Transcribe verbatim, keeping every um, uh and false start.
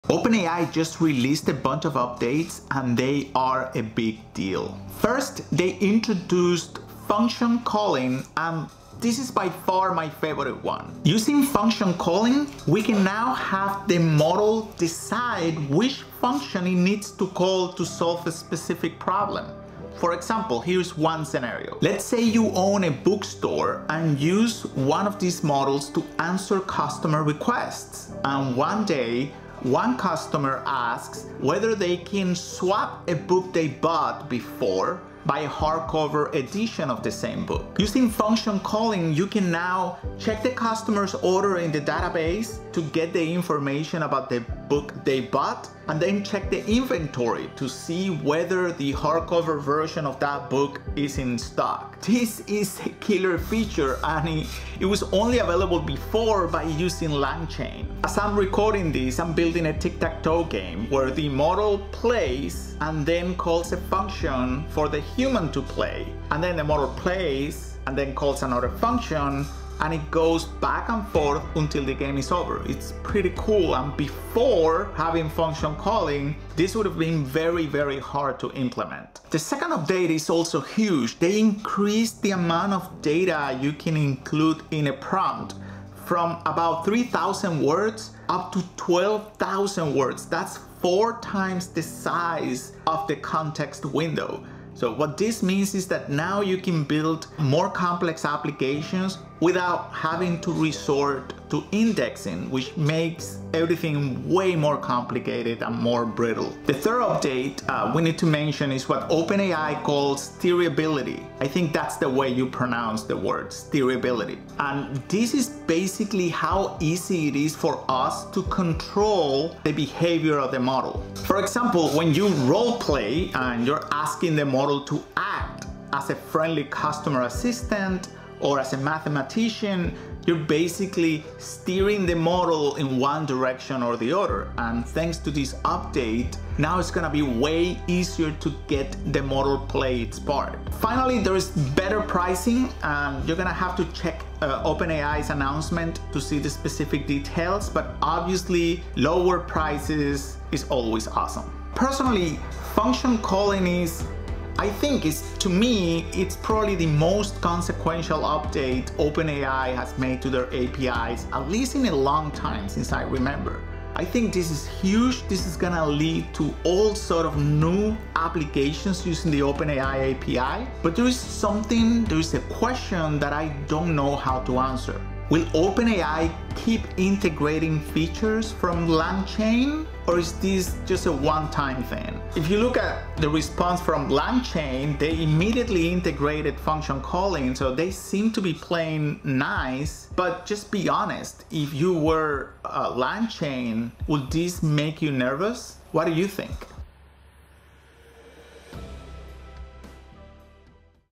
OpenAI just released a bunch of updates and they are a big deal. First, they introduced function calling, and this is by far my favorite one. Using function calling, we can now have the model decide which function it needs to call to solve a specific problem. For example, here's one scenario. Let's say you own a bookstore and use one of these models to answer customer requests. And one day, one customer asks whether they can swap a book they bought before by a hardcover edition of the same book. Using function calling, you can now check the customer's order in the database to get the information about the book they bought, and then check the inventory to see whether the hardcover version of that book is in stock. This is a killer feature, and it, it was only available before by using LangChain. As I'm recording this, I'm building a tic-tac-toe game where the model plays and then calls a function for the human to play. And then the model plays and then calls another function, and it goes back and forth until the game is over. It's pretty cool, and before having function calling, this would have been very, very hard to implement. The second update is also huge. They increased the amount of data you can include in a prompt from about three thousand words up to twelve thousand words. That's four times the size of the context window. So what this means is that now you can build more complex applications without having to resort to indexing, which makes everything way more complicated and more brittle. The third update uh, we need to mention is what OpenAI calls Theoryability. I think that's the way you pronounce the words, Theoryability. And this is basically how easy it is for us to control the behavior of the model. For example, when you role play and you're asking the model to act as a friendly customer assistant or as a mathematician, you're basically steering the model in one direction or the other. And thanks to this update, now it's gonna be way easier to get the model play its part. Finally, there is better pricing, and you're gonna have to check uh, OpenAI's announcement to see the specific details, but obviously lower prices is always awesome. Personally, function calling is I think is, to me, it's probably the most consequential update OpenAI has made to their A P Is, at least in a long time since I remember. I think this is huge. This is gonna lead to all sort of new applications using the OpenAI A P I, but there is something, there is a question that I don't know how to answer. Will OpenAI keep integrating features from LangChain, or is this just a one-time thing? If you look at the response from LangChain, they immediately integrated function calling, so they seem to be playing nice. But just be honest, if you were uh, LangChain, would this make you nervous? What do you think?